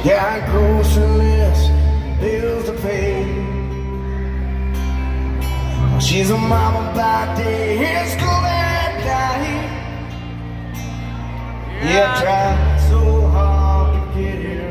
got grocery lists, bills to pay. She's a mama by day, in school at night. Yeah, I tried so hard to get it